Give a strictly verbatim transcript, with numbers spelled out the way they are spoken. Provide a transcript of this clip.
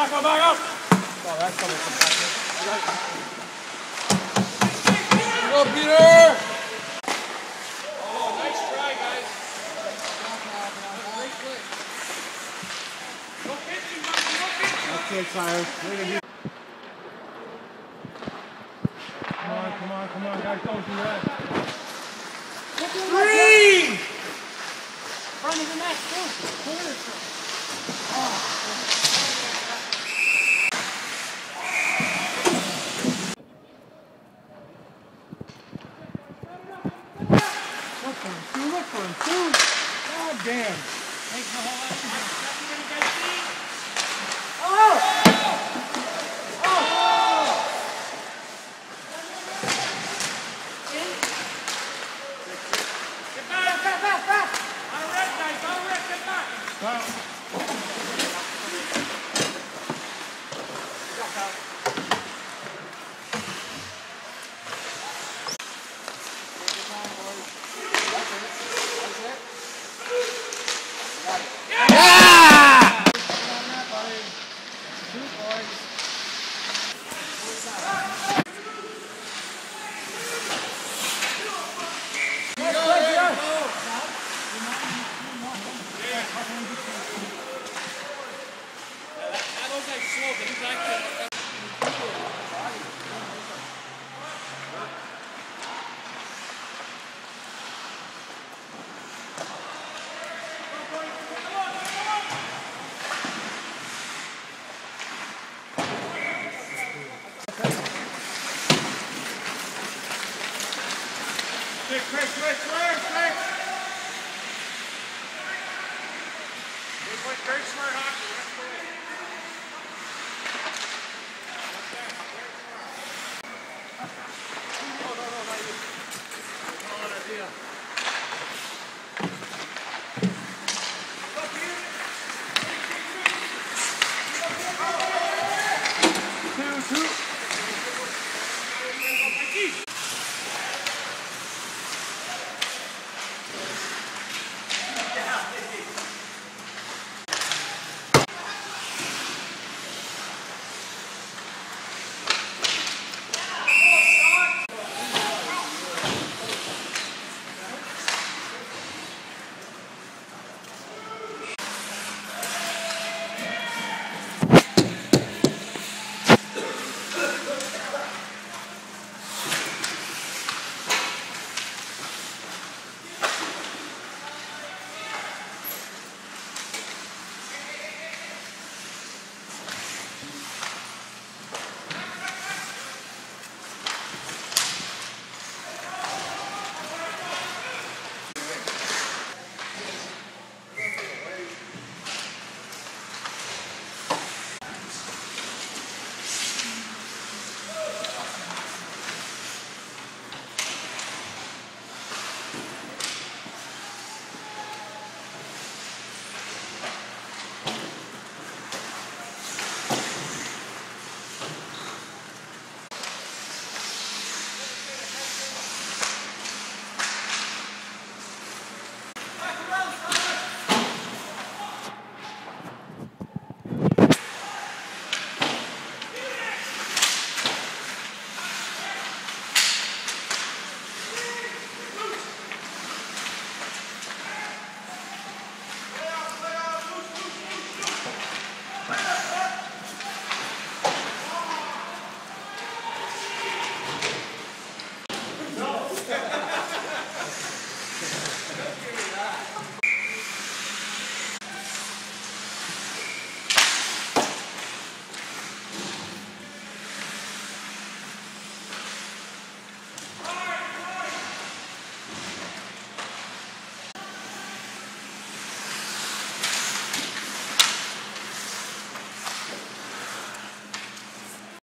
Back up, back up! Oh, that's coming from Go, Peter! Oh, nice try, guys. Go pitching, Mikey, go pitching. That's it, Cyrus. Come on, come on, come on, guys, don't do that. Three! Front of the net, too. Oh. Look for him, Stu, look for him, Stu. God damn. Take the whole out. Everybody get feet. Oh! Get back, back, back, back. On red, guys, on red, get back. Stop. That was like slow, but he's actually... Quick, quick, quick, quick, quick! They played very smart hockey. That's the way.